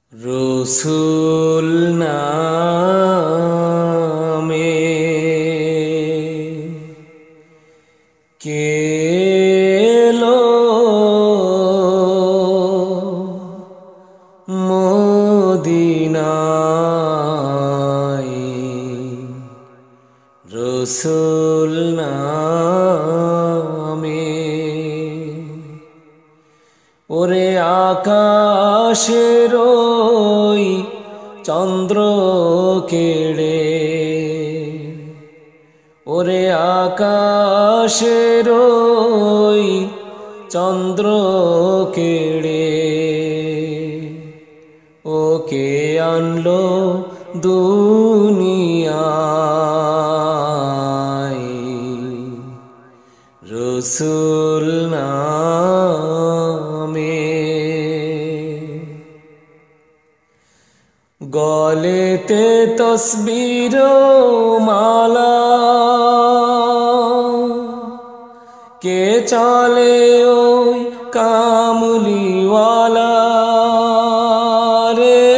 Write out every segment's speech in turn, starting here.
রসুল নামে কে এলো মদিনায়। রসুল নামে ওরে আকাশের ওই চন্দ্র কেড়ে, ওরে আকাশের ওই চন্দ্র কেড়ে, ওকে আনলো দুনিয়ায়। রসুল নামে গলেতে তসবির মালা, কে চলে ওই কামলিওয়ালা রে।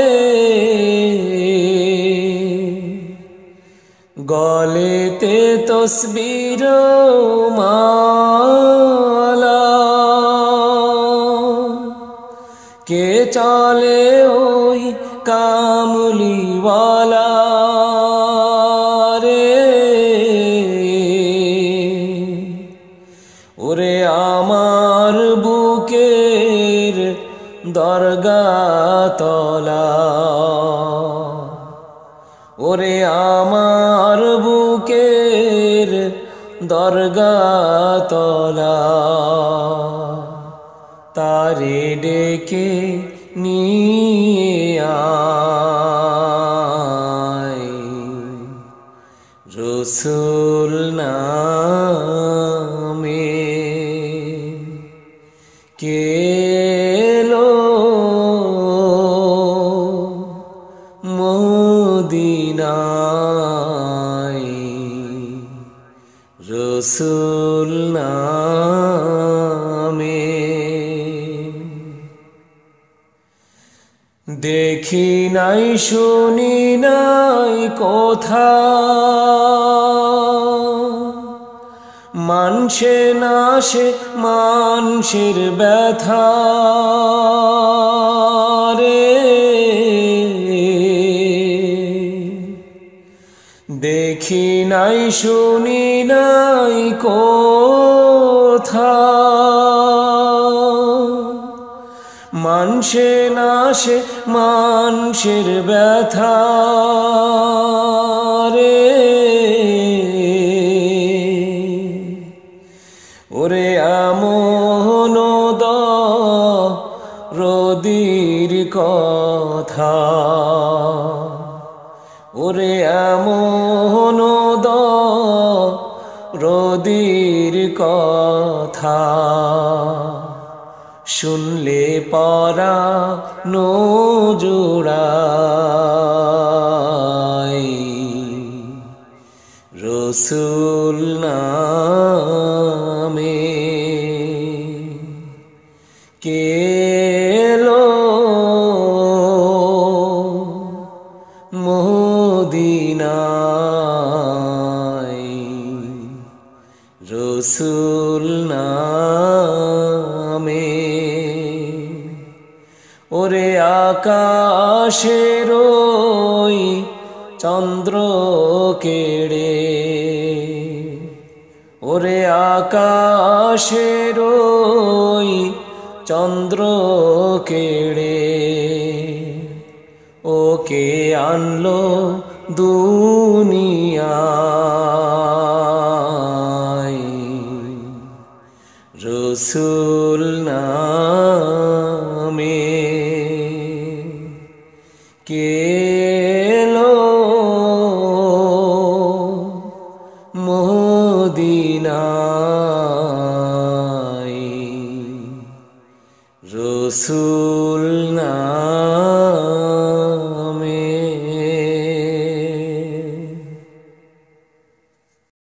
গলেতে তসবির মালা, কে চলে ওই কামলিওয়ালা রে। ওরে আমার বুকের দরগা তলা, ওরে আমার বুকের দরগা তলা, তারে ডেকে নিয়ে আয়। রসুল নামে কে এলো মদিনায়। রসুল নামে দেখি নাই শুনি নাই কথা, মানসে না সে মানুষের ব্যথা রে। দেখি নাই শুনি নাই কথা, মানসে না সে মানুষের ব্যথা রে। ওরে এমন দরদীর কথা, ওরে এমন দরদীর কথা, শুনলে পরানো জোড়ায়। রসুল নামে কে এলো মদিনায়। রসুল নামে ওরে আকাশের ওই চন্দ্র কেড়ে, ওরে আকাশের ওই চন্দ্র কেড়ে, ওকে আনলো দুনিয়ায়। রসুল নামে কে এলো মদিনায়। রসুল নামে।